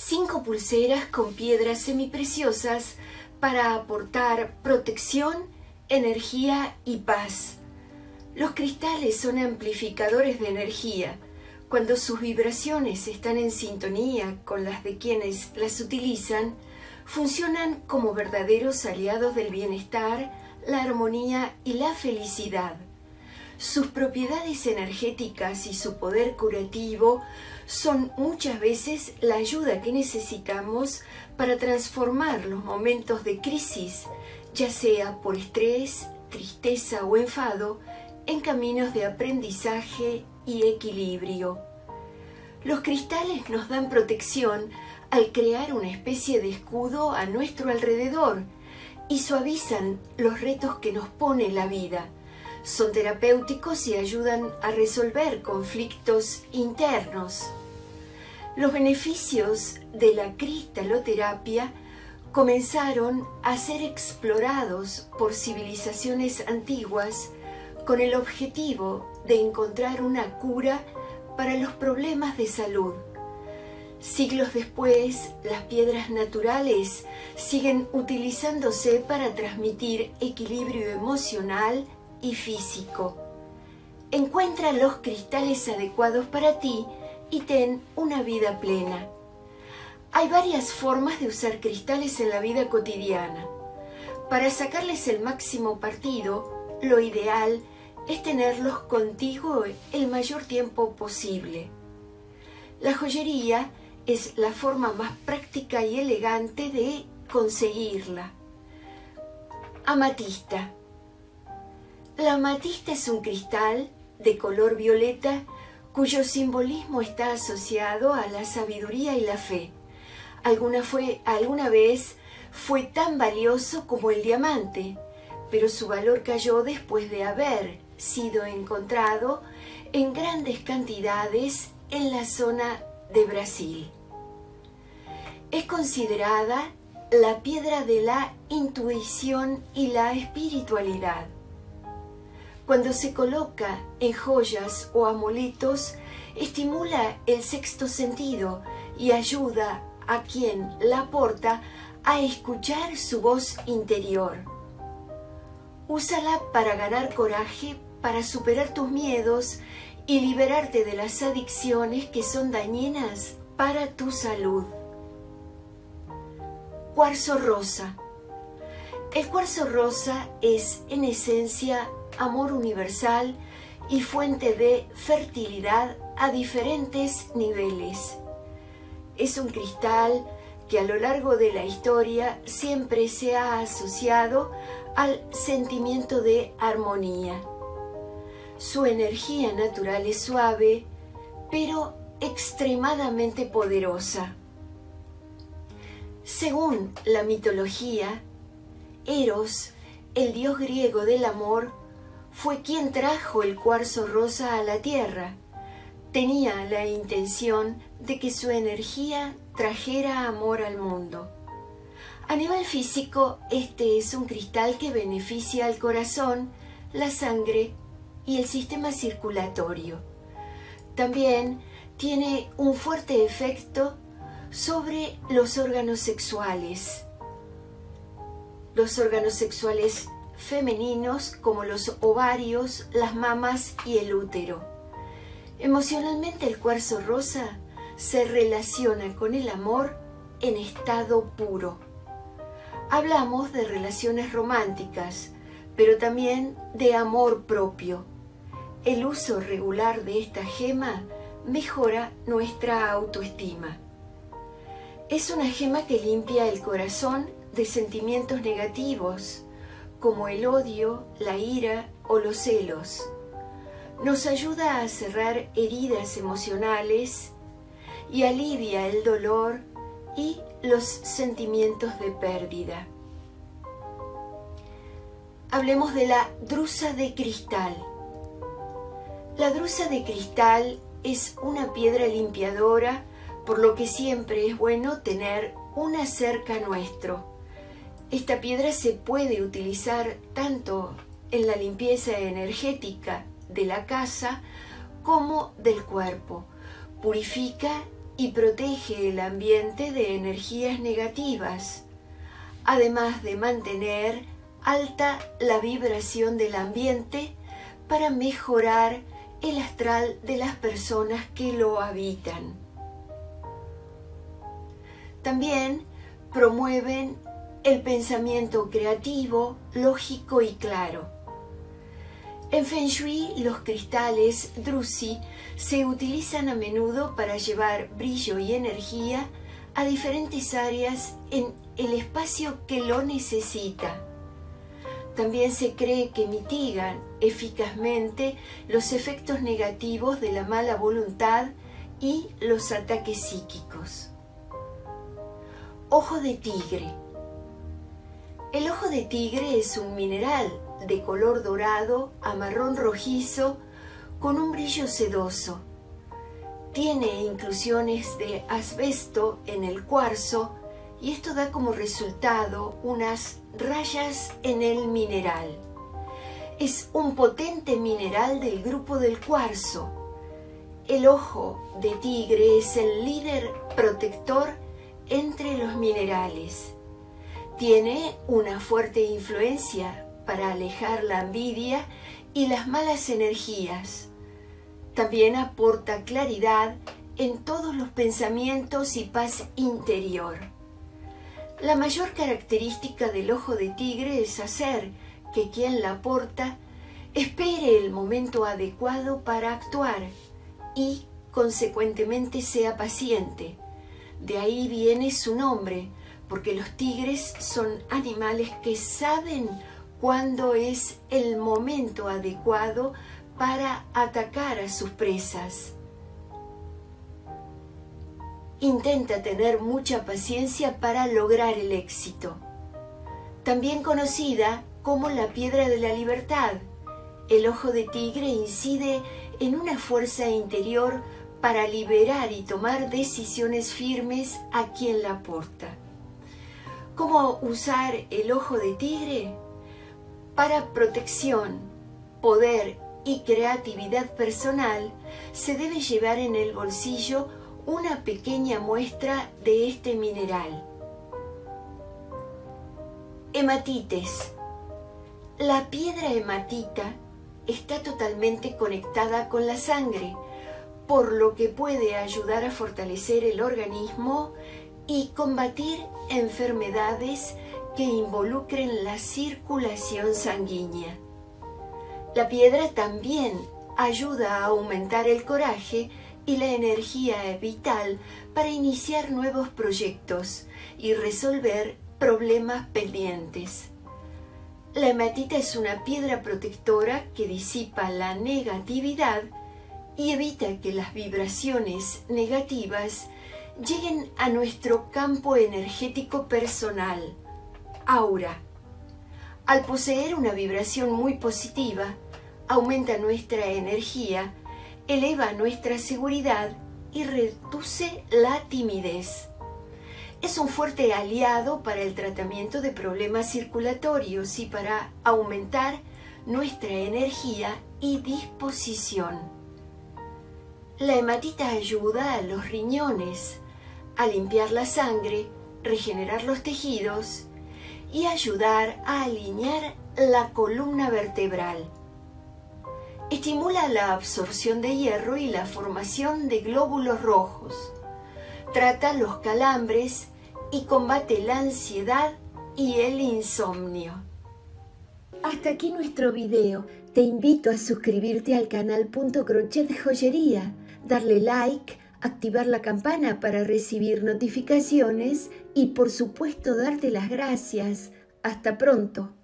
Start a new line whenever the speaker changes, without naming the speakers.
5 pulseras con piedras semipreciosas para aportar protección, energía y paz. Los cristales son amplificadores de energía. Cuando sus vibraciones están en sintonía con las de quienes las utilizan, funcionan como verdaderos aliados del bienestar, la armonía y la felicidad. Sus propiedades energéticas y su poder curativo son muchas veces la ayuda que necesitamos para transformar los momentos de crisis, ya sea por estrés, tristeza o enfado, en caminos de aprendizaje y equilibrio. Los cristales nos dan protección al crear una especie de escudo a nuestro alrededor y suavizan los retos que nos pone la vida. Son terapéuticos y ayudan a resolver conflictos internos. Los beneficios de la cristaloterapia comenzaron a ser explorados por civilizaciones antiguas con el objetivo de encontrar una cura para los problemas de salud. Siglos después, las piedras naturales siguen utilizándose para transmitir equilibrio emocional y físico. Encuentra los cristales adecuados para ti y ten una vida plena. Hay varias formas de usar cristales en la vida cotidiana. Para sacarles el máximo partido, lo ideal es tenerlos contigo el mayor tiempo posible. La joyería es la forma más práctica y elegante de conseguirla. Amatista. La amatista es un cristal de color violeta cuyo simbolismo está asociado a la sabiduría y la fe. Alguna vez fue tan valioso como el diamante, pero su valor cayó después de haber sido encontrado en grandes cantidades en la zona de Brasil. Es considerada la piedra de la intuición y la espiritualidad. Cuando se coloca en joyas o amuletos, estimula el sexto sentido y ayuda a quien la porta a escuchar su voz interior. Úsala para ganar coraje, para superar tus miedos y liberarte de las adicciones que son dañinas para tu salud. Cuarzo rosa. El cuarzo rosa es, en esencia, amor universal y fuente de fertilidad a diferentes niveles. Es un cristal que a lo largo de la historia siempre se ha asociado al sentimiento de armonía. Su energía natural es suave, pero extremadamente poderosa. Según la mitología, Eros, el dios griego del amor, fue quien trajo el cuarzo rosa a la tierra. Tenía la intención de que su energía trajera amor al mundo. A nivel físico, este es un cristal que beneficia al corazón, la sangre y el sistema circulatorio. También tiene un fuerte efecto sobre los órganos sexuales. Los órganos sexuales femeninos como los ovarios, las mamas y el útero. Emocionalmente el cuarzo rosa se relaciona con el amor en estado puro. Hablamos de relaciones románticas, pero también de amor propio. El uso regular de esta gema mejora nuestra autoestima. Es una gema que limpia el corazón de sentimientos negativos, como el odio, la ira o los celos. Nos ayuda a cerrar heridas emocionales y alivia el dolor y los sentimientos de pérdida. Hablemos de la drusa de cristal. La drusa de cristal es una piedra limpiadora, por lo que siempre es bueno tener una cerca nuestro. Esta piedra se puede utilizar tanto en la limpieza energética de la casa como del cuerpo. Purifica y protege el ambiente de energías negativas, además de mantener alta la vibración del ambiente para mejorar el astral de las personas que lo habitan. También promueven el pensamiento creativo, lógico y claro. En Feng Shui, los cristales Drusi se utilizan a menudo para llevar brillo y energía a diferentes áreas en el espacio que lo necesita. También se cree que mitigan eficazmente los efectos negativos de la mala voluntad y los ataques psíquicos. Ojo de tigre. El ojo de tigre es un mineral de color dorado a marrón rojizo con un brillo sedoso. Tiene inclusiones de asbesto en el cuarzo y esto da como resultado unas rayas en el mineral. Es un potente mineral del grupo del cuarzo. El ojo de tigre es el líder protector entre los minerales. Tiene una fuerte influencia para alejar la envidia y las malas energías. También aporta claridad en todos los pensamientos y paz interior. La mayor característica del ojo de tigre es hacer que quien la porta espere el momento adecuado para actuar y, consecuentemente, sea paciente. De ahí viene su nombre, porque los tigres son animales que saben cuándo es el momento adecuado para atacar a sus presas. Intenta tener mucha paciencia para lograr el éxito. También conocida como la piedra de la libertad, el ojo de tigre incide en una fuerza interior para liberar y tomar decisiones firmes a quien la porta. ¿Cómo usar el ojo de tigre? Para protección, poder y creatividad personal, se debe llevar en el bolsillo una pequeña muestra de este mineral. Hematites. La piedra hematita está totalmente conectada con la sangre, por lo que puede ayudar a fortalecer el organismo y combatir enfermedades que involucren la circulación sanguínea. La piedra también ayuda a aumentar el coraje y la energía vital para iniciar nuevos proyectos y resolver problemas pendientes. La hematita es una piedra protectora que disipa la negatividad y evita que las vibraciones negativas lleguen a nuestro campo energético personal, aura. Al poseer una vibración muy positiva, aumenta nuestra energía, eleva nuestra seguridad y reduce la timidez. Es un fuerte aliado para el tratamiento de problemas circulatorios y para aumentar nuestra energía y disposición. La hematita ayuda a los riñones, a limpiar la sangre, regenerar los tejidos y ayudar a alinear la columna vertebral. Estimula la absorción de hierro y la formación de glóbulos rojos. Trata los calambres y combate la ansiedad y el insomnio. Hasta aquí nuestro video. Te invito a suscribirte al canal Punto Crochet Joyería, darle like, activar la campana para recibir notificaciones y por supuesto darte las gracias. Hasta pronto.